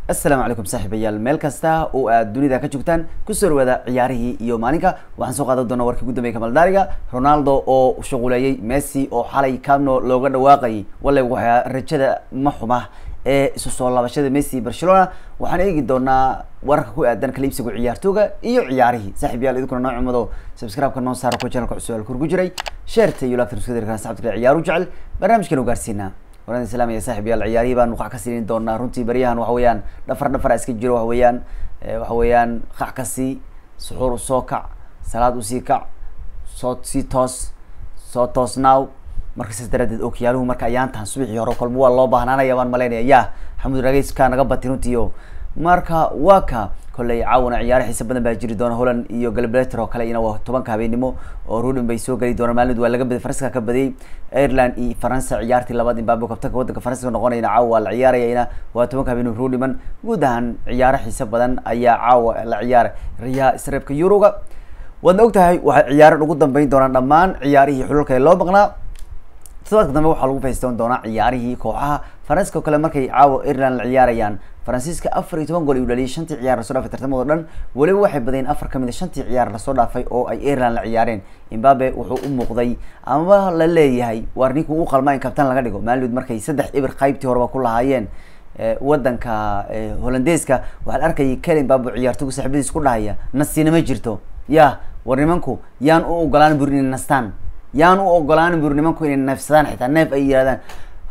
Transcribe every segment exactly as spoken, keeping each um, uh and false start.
السلام عليكم صاحبيال meel kasta oo aad dunida ka joogtaan ku soo wada ciyaarihii iyo maalinka waxaan soo qaadan doonaa warkii ugu dambeeyay Kamal Daariga Ronaldo oo shaqoolayay Messi oo xalay Camp Nou looga dhawaaqay walla waxa rajada ma xuma ee isu soo laabashada Messi Barcelona waxaan eegi doonaa warka ku aadan kaliibsiga ciyaartooyga iyo ciyaarihii saaxiibayaal idinkuna nooc umado subscribe-ka noo saaro ku channel-ka cusub ku jiray share-ta iyo like-ta isku dirkan saxabta ciyaaru jecel barnaamijkan u gaarsiinaa ورنا السلام يا صاحبي العياري بان وقع كسرين دونا رنتي بريان وحويان دفر دفر اسكي جيرو وحويان وحويان قع كسي سحور وسوكع صلاة وسيكع صوت سيتوس صوت توس ناو مركز تردد اوكيالو مركا ايان تان سبيح يورو كل مو الله بهنانا يا مان مالينيا يا حمود رئيس كان غبطي رنتيو marka waka kulay caawna ciyaar xiisa badan baa jiri doona Holland iyo Galbeedka oo kale ina waa tobanka habeenimo oo Ruben bay soo gali doona maalid waa laga baday Faransiiska ka baday Ireland iyo Faransa ciyaartii labaad Mbappe kabtanka wadanka Faransiiska noqonayna caawa la ciyaarayna waa tobanka habeenimo Ruben guud ahaan ciyaar xiisa badan ayaa caawa la ciyaar riyaa isreebka Euroga wada ogtahay waxa ciyaar ugu dambeyn doona dhamaan ciyaarihii xululka loo baqnaa sidoo dambe waxa lagu faystoon doona ciyaarihii kooxaha Faransiiska kale markay caawa Ireland la ciyaarayaan Faransiiska afar iyo toban gool u dhaliyay shantii ciyaar la soo dhaafay tartamada dhan waliba waxay badeen afar kamid ah shantii ciyaar la soo dhaafay oo ay Ireland la ciyaareen Mbappe wuxuu u muuqday ama la leeyahay warninku uu qalmaa in kabtan laga dhigo maalid markay saddex ibir qaybtii horeba ku lahaayeen wadanka Hollandeeska waxa arkay Kylian Mbappe ciyaartoygu saaxiibadiis ku dhahaya nasiina ma jirto ya warnimanku yaan u ogolaan burin nastaan yaan u ogolaan buurnimanku inay nafsadaan xitaa neef ay yiraahdaan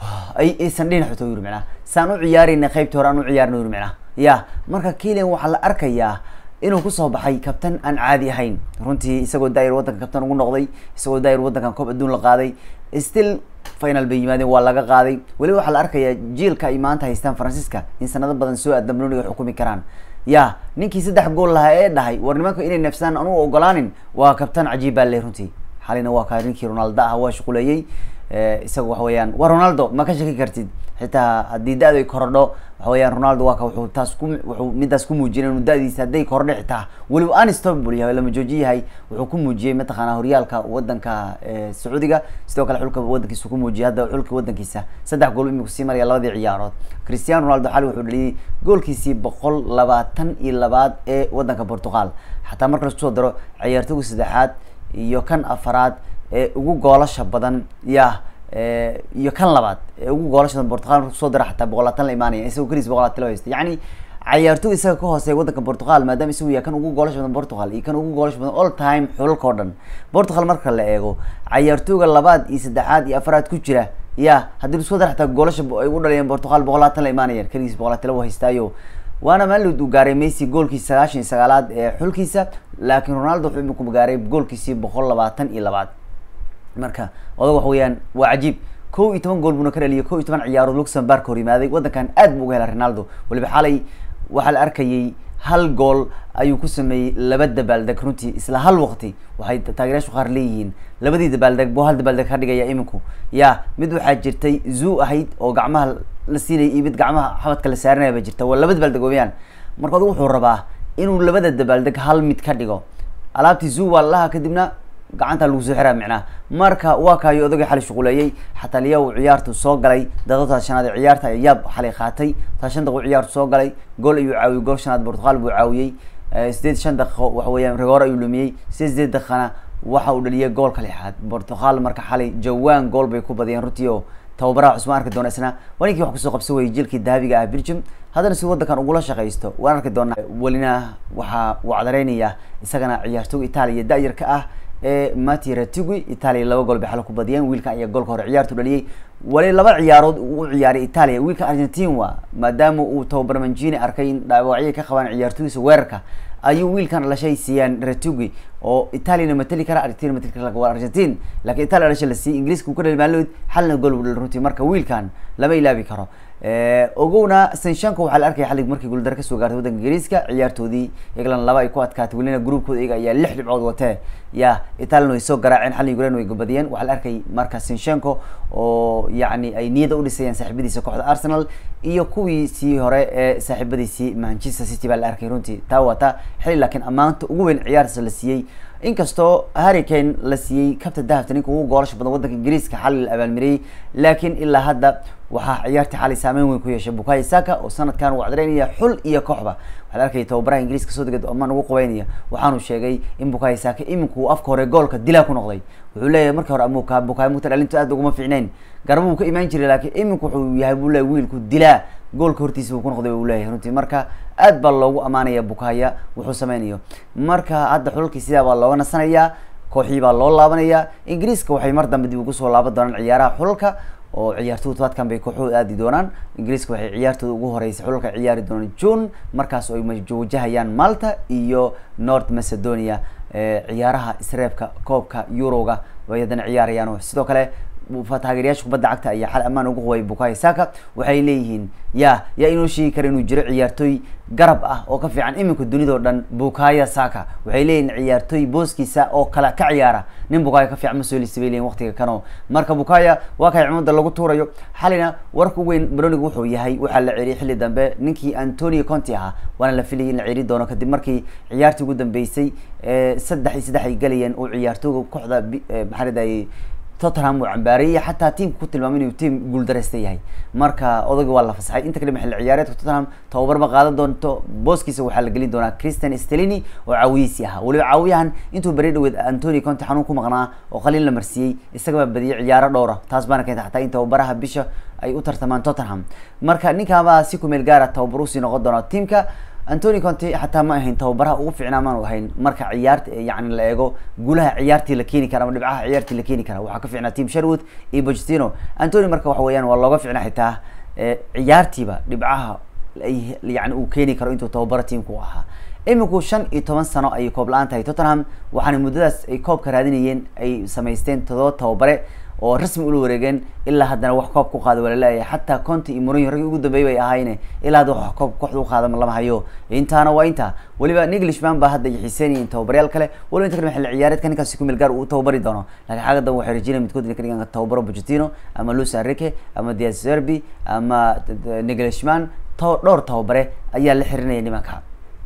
ay aysan dhinac xito yiri macna saan u ciyaarina qaybtii hore aan u ciyaarno yiri macna ya marka Kylian waxa la arkayaa inuu ku soo baxay kabtan aan caadi ahayn runtii isagoo daayir wadanka kabtan ugu noqday isagoo daayir wadankan koob adduun la qaaday still final bay yimaadeen waa laga qaaday wali waxa la arkayaa jiilka ay maanta haystaan Faransiiska in sanado badan soo aadam looniga xukumi karaan ya ninkii saddex gool lahaa ee dhahay warnimanku inay nafsadaan aan u ogolaanin waa kabtan cajiib ah leh runtii حاليا waa kaarinkii Ronaldo ah waa shaqoolayay ee isagu wax weeyaan waa Ronaldo ma ka shaki kartid xitaa hadii daadu ay korodho wax weeyaan Ronaldo waa ka wuxuu taas ku wuxuu midaas ku muujinay inuu daadiisa haday korodho xitaa waliba aan stable yahay lama joojiyahay wuxuu ku muujiyay mataqaana horyaalka wadanka Sacuudiga sidoo kale xulka wadankiisa ku muujiyay hadda xulka wadankiisa saddex gool iminku sii maraya labadii ciyaarood Cristiano Ronaldo xal wuxuu dhaliyay goolkiisii boqol labaatan iyo laba ee wadanka Portugal xataa marka la soo daro ciyaartoyga saddexaad iyo kan afaraad ee ugu goolasha badan ya ee iyo kan labaad ee ugu goolasha Portugal soo dara xataa boqol labaatan la imaanaya isagoo kaliis boqol labaatan la haysto yani ciyaartoy isaga ka hooseeya wadanka Portugal maadaama isagu yahay kan ugu goolasha badan Portugal iyo kan ugu goolasha badan all time xulka oo dhan Portugal marka la eego ciyaartoyga labaad iyo saddexaad iyo afaraad ku jira ya hadii soo dara xataa goolasha ay u dhaliyeen Portugal boqol labaatan la imaanayeen kaliis boqol labaatan la haystaayo وانا مالود وغاري ميسي جول كي سغاشن سغالاد خلكيسا لكن رونالدو wuxuu ku gaaray goolkiisii boqol labaatan iyo laba marka wada wax weeyaan waa cajiib kow iyo toban gool buu ka dhaliyay kow iyo toban ciyaaro Luxembourg hor yimaaday wadankan aad buu u helay Ronaldo waliba xalay waxa la arkayay hal gool ayuu ku sameeyay laba dabaaldeg runtii isla hal waqti waxay taageerayaashu qaar leeyihiin labadii dabaaldeg buu hal dabaaldeg ka dhigaya iminku ya mid waxa jirtay zoo ahayd oo gacmaha la siinay iyo mid gacmaha xabadka la saaranaya ba jirta waa laba dabaaldeg weeyaan marka wuxuu rabaa inuu labada dabaaldeg hal mid ka dhigo alaabtii zoo wallaha kadibna gacanta lagu soo xiraa macna marka waa kaayo odaga xal shaqoolayay xataa liyaw ciyaartu soo galay dadada shanaad ciyaarta yaab xalay qaatay taashan daqiiqo ciyaartu soo galay gool ayuu caawiyay gool shanaad Portugal buu caawiyay sideed shan daqiiqo wax weeyaan rigoor ayuu lumiyay sideed daqiiqana waxa uu dhaliyay goolka lixaad Portugal marka xalay jawaan gool bay ku badiyeen runtii tababaraha Cusmaan arki doona isna waninkii wax ku soo qabsay way jilkii dahabiga ah Belgium hadana si wadankan ugu la shaqeysto waan arki doona walina waxa uu cadareynaya isagana ciyaartoy Itaaliya daayirka ah ee Matti Rattigui Itaaliya laba gool bay xal ku badiyeen wiilka ayaa goolka hore ciyaartu dhaliyay wali laba ciyaarood uu ciyaaray Itaaliya wiilka Argentina waa maadaama uu tababar Mancini arkay in dhaawacyo ka qabaan ciyaartoyda weerarka ayuu wiilkan la shaysiiyaan Rattigui oo Itaaliya matali kara Argentina matali kara waa Argentina laakiin Itaaliya la shalasi Ingiriisku ku dhalay maalmood xalna gool uu runtii marka wiilkan lama ilaabi karo ee ogowna Sinchenko waxa la arkay xalig markii gool dar ka soo gaartay wadanka Ingiriiska ciyaartoodii England laba ay ku adkaatay walina groupkooda iyaga ayaa lix dhibcood watay ya Itaaliya way soo garaaceen xal Ukraine way gobadiyeen waxa la arkay marka Sinchenko oo yaani ay niyada u dhisayeen saaxiibadiisa kooxda Arsenal iyo kuwii si hore ee saaxiibadiisi Manchester City baa la arkay runtii taa wata xil laakiin amaanta ugu weyn ciyaarta la siiyay inkastoo Harry Kane la siiyay kabta dahabta ninka ugu goolasho badan wadanka Ingiriiska xal abaalmariyay laakiin ilaa hadda waxaa ciyaartii xalay saameyn weyn ku yeeshay Bukayo Saka oo sanadkan uu cadreynaya xul iyo kooxba waxaa arkay tababaraha Ingiriiska soo degay Oman ugu qabeynaya waxaanu sheegay in Bukayo Saka iminku afka hore goolka dilaa ku noqday wuxuu leeyahay markii hore amuka Bukayo muqtar dhalintu aad ugu fiicneen garabuu ka iimaan jiray laakiin iminku wuxuu yahay buu leeyahay wiilku dilaa goolka hortiisa uu ku noqday uu leeyahay runtii marka aad baa loogu amaanaya Bukayo wuxuu sameynayo marka hadda xulkii sidaa baa looga nasanayaa kooxii baa loo laabanaya Ingiriiska waxay mar dambe dib ugu soo laaban doonaan ciyaaraha xulka oo ciyaartooyda todobaadkan bay kooxood aadi doonaan Ingiriiska waxay ciyaartooda ugu horeysay xulka ciyaari doonaan June markaas oo ay wajahayaan Malta iyo North Macedonia ee ciyaaraha isreebka koobka Euroga way hadan ciyaarayaan sidoo kale taageerayaasha kubadda cagta ayaa xal amaan ugu qoway Bukayo Saka waxay leeyihiin ya ya inuu sheegi karo inuu jiro ciyaartooy garab ah oo ka fiican iminka dunida oo dhan Bukayo Saka waxay leeyihiin ciyaartooy booskiisa oo kala ka ciyaara nin Bukayo ka fiican ma soo lisbeeyeen waqtiga kano marka Bukayo waa kay cumada lagu tuurayo xalina warku weyn Bronigu wuxuu yahay waxa la ciiriyay xilli dambe ninkii Antonio Conte ah waana la filayay in la ciiri doono kadib markii ciyaartii ugu dambeysay ee saddex iyo saddex ay galayeen oo ciyaartooyga kooxda maxariday Tottenham uu cambaariyay xataa teamku ku tilmaamay inuu team guul dareystay yahay marka odaga waa la fasaxay inta kale maxal ciyaareedka Tottenham tababar ma qaadan doonto booskiisa waxa la gelin doonaa Christian Stellini oo caawiyisi ah waliba caawiyahan intuu bari dhaweed Antonio Conte xanuun ku maqnaa oo qalin la marsiyay isaga badiyay ciyaaro dhowr ah taas baana keentay xataa inta tababaraha bisha ay u tartamaan Tottenham marka ninkaaba si ku meel gaar ah tababar u sii noqon doona teamka Antonio Conte حتى ما هين توبرها وفعنا ما وهين مركع عيارت يعني لاقو قولها عيارتي لكيني كرا ودبعها عيارتي لكيني كرا وحكى فينا تيم شروت اي بوجستينو أنتوني مركع وحويان والله وفعنا حتى عيارتي با دبعها يعني وكيني كرا انتو توبرة تيم كوها iminku shan iyo toban sano ay koob la'aan tahay Tottenham waxaana muddadaas ay koob ka raadinayeen ay sameysteen todoba tababare oo rasmi u wareegeen ilaa haddana wax koob ku qaado walaalay xataa Conte iyo Mourinho rag ugu dambeeyay ay ahaayeen ilaa hadda wax koob kooxdu qaado lama hayo intaana waa inta waliba Nagelsmann baa hadda xiiseynayeen tababaryaal kale waliba inta kale xil ciyaareedkan ninkaas ku meel gaar uu tababari doono laakiin xaaqadan waxay rajinayaan midkood inay ka dhigaan tababaro Pochettino ama Luis Enrique ama Diaz Zerbi ama Nagelsmann dhowr tababare ayaa la xirinaya nimanka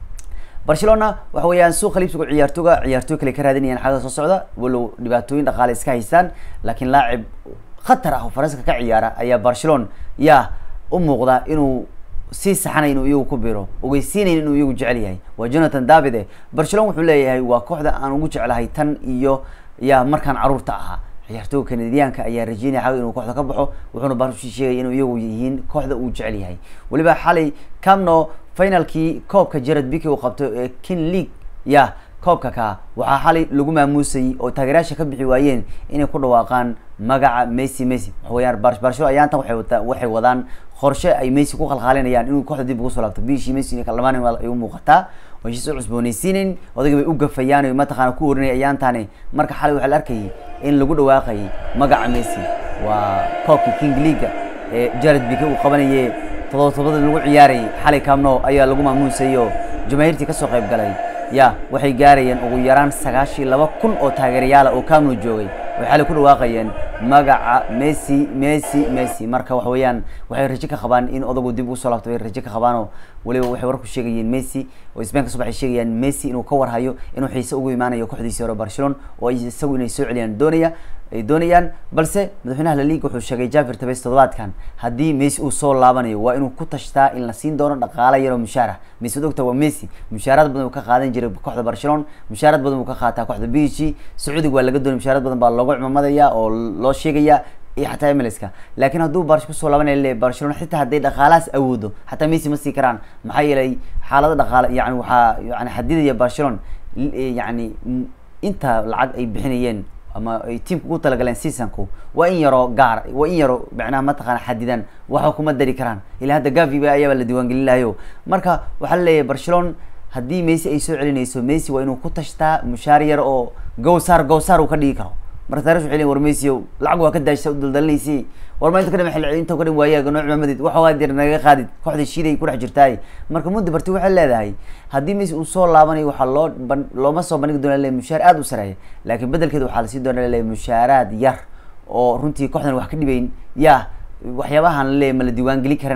Barcelona waxa weeyaan suuq qalibsiga ciyaartooyga ciyaartooy kale ka raadinayaan xagga soo socda walow dhibaatooyin dhaqaale iska haystaan laakiin laacib khatar ah oo Faransiiska ka ciyaara ayaa Barcelona ya u muuqda inuu si saxanay inuu iyagu ku biro ogeysiinay inuu iyagu jecel yahay waa Jonathan David Barcelona wuxuu leeyahay waa kooxda aan ugu jecelahay tan iyo ya markaan caruurta ahaa ciyaartooyga Kanadiyaanka ayaa rajeynaya xaq inuu kooxda ka baxo wuxuuna Barcelona sheegay inuu iyagu yihiin kooxda uu jecel yahay waliba xalay Camp Nou finalkii koobka Gerrard Pique uu qabto ee King League ya koobka ka waxa xalay lagu maamuusay oo taageerayaasha ka bixi waayeen inay ku dhawaaqaan magaca Messi Messi waxayar Barcelona ayaanta waxay wada waxay wadaan qorshe ay Messi ku qalqaalinayaan inuu kooxda dib ugu soo laabto biishii Messi ka lamaan ay u muuqataa oo isoo cusboonaysiinin odaga bay u gafayaan oo ma taqaan ku oranay ayaantaani marka xalay waxa la arkay in lagu dhawaaqay magaca Messi waa koobka King League ee Gerrard Pique uu qabanayay todobaad lagu ciyaaray xalay Camp Nou ayaa lagu maamuusayo jamaahirtii ka soo qayb galay ya waxay gaarayeen ugu yaraan sagaashan iyo laba kun oo taageerayaal oo Camp Nou joogay waxay ku dhawaaqayeen magaca Messi Messi Messi marka wax weeyaan waxay rajo ka qabaan in odagu dib u soo laabto way rajo ka qabaan waliba waxay war ku sheegayeen Messi oo Spain ka soo baxay sheegayaan Messi inuu ka warhayo inuu xiise ugu imaanayo kooxdiisa hore Barcelona oo ay isagu inay soo celiyaan doonaya ay doonayaan balse madaxweynaha La Liga wuxuu sheegay Javier Tebas todobaadkan haddii Messi uu soo laabanayo waa inuu ku tashtaa in la siin doono dhaqaale yar oo mushaar ah Messi doctor waa Messi mushaarad badan uu ka qaadan jiray kooxda Barcelona mushaarad badan uu ka qaataa kooxda P S G Sacuudiga waa laga doonay mushaarad badan baa loogu cimamadaya oo loo sheegaya iyo xataa M L S ka laakiin hadduu Barcelona soo laabanayo Barcelona xitaa haday dhaqaalaas awoodo xataa Messi ma sii karaan maxaa yeelay xaalada dhaqaale yani waxa yani xadidaya Barcelona yani inta lacag ay bixinayeen ama ay teamku u talagaleen seasonku waa in yaro gaar waa in yaro macnaha ma taqaan xadidan waxa kuma dari karaan ilaa hadda Gavi ba ayaa la diiwaan gelin lahayo marka waxa la leeyahay Barcelona haddii Messi ay soo celinayso Messi waa inuu ku tashtaa mushaar yar oo gowsar gowsar uu ka dhigi karo marka taariikh xilin war Messi lacag waa ka daashay u daldalinaysi war ma inta ka dhaxay inta ka dhan waayaga nooc maamudid waxa waa dir naga qaadid kooxda shiiday ku dhex jirtay marka muddo barti waxa leedahay haddii Messi uu soo laabanayo waxa loo looma soo bandhigi doonaa leeyahay mushaar aad u sareeya laakiin bedelkeeda waxa la sii doonaa leeyahay mushaaraad yar oo runtii kooxdan wax ka dhibayn ya waxyaabahan leeyahay ma la diiwaan gelin karana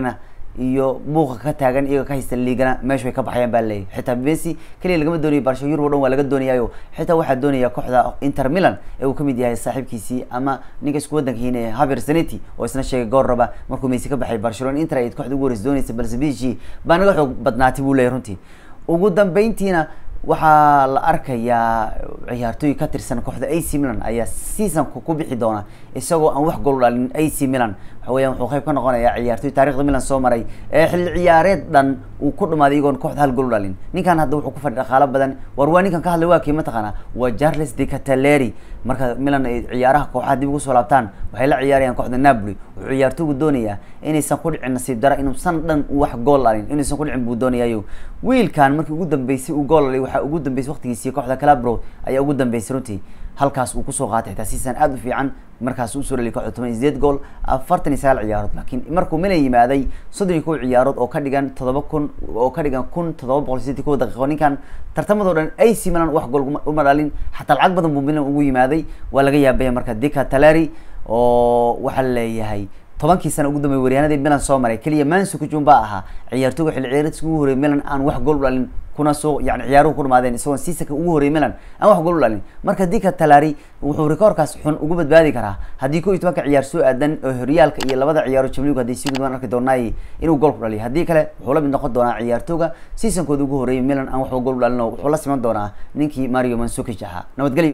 iyo buuqa ka taagan iyaga ka haysta liigana meesha way ka baxayaan baa leeyahay xitaa Messi kaliya lagama doonayo Barcelona Euro dhan waa laga doonayayo xitaa waxaa doonaya kooxda Inter Milan ee uu kamid yahay saaxiibkiisii ama ninka isku wadankiina ee Javier Zanetti oo isna sheegay goor raba markuu Messi ka baxay Barcelona Inter ay kooxda ugu horeysay doonaysa balse Messi baa naga xoog badnaatay buu leeyahay runtii ugu dambeyntiina waxaa la arkayaa ciyaartooy ka tirsan kooxda A C Milan ayaa season ku bixi doona isagoo aan wax gool dhalin A C Milan waxa weeyaan wuxuu qayb ka noqonayaa ciyaartooy taariikhda Milan soo maray ee xilli ciyaareed dhan uu ku dhamaaday iyagoon kooxda hal gool dhalin ninkan hadda wuxuu ku fadhiya dhaqaale badan war waa ninkan ka hadlay waa kii mataqaana waa Charles De Ketelaere marka Milan ay ciyaaraha kooxaha dib ugu soo laabtaan waxay la ciyaarayaan kooxda Napoli wuxuu ciyaartooygu doonayaa inaysan ku dhicin nasiib dara inuu san dhan wax gool dhalin inaysan ku dhicin buu doonayaa wiilkan markii ugu dambeysay uu gool dhalay waxa ugu dambeysay waqtigiisii kooxda Calabro ayaa ugu dambeysay runtii halkaas uu ku soo qaatay xitaa season aad u fiican markaas uu soo dhaliyay kooxda toban iyo sideed gool afartan iyo sagaal ciyaarood laakiin markuu Milan yimaaday soddon iyo kow ciyaarood oo ka dhigan toddoba kun oo ka dhigan kun toddoba boqol siddeed iyo kow daqiiqo ninkan tartamadoo dhan A C Milan wax gool uma dhalin xataa lacag badan buu Milan ugu yimaaday waa laga yaabay marka De Ketelaere oo waxa leeyahay tobankii sano ugu dambeeyay waryahanadii Milan soo maray kaliya Mansu ku jumba ahaa ciyaartooyga xilli ciyaareedkii ugu horeeyay Milan aan wax gool dhalin kuna soo yani ciyaaruhu ku dhamaadeen isagoo seasonka ugu horeeyay Milan aan wax gool dhalin marka De Ketelaere wuxuu rikoorkaas xun ugu badbaadi karaa haddii kow iyo tobanka ciyaar soo aadan oo horyaalka iyo labada ciyaaro Champions League haddii si gudbaan arki doonay inuu gool ku dhaliyo haddii kale wuxuu la mid noqon doonaa ciyaartooyga seasonkooda ugu horeeyay Milan aan wax gool dhalin wuxuu la siman doonaa ninkii Mario Mandzukic ahaa nabadgelyo.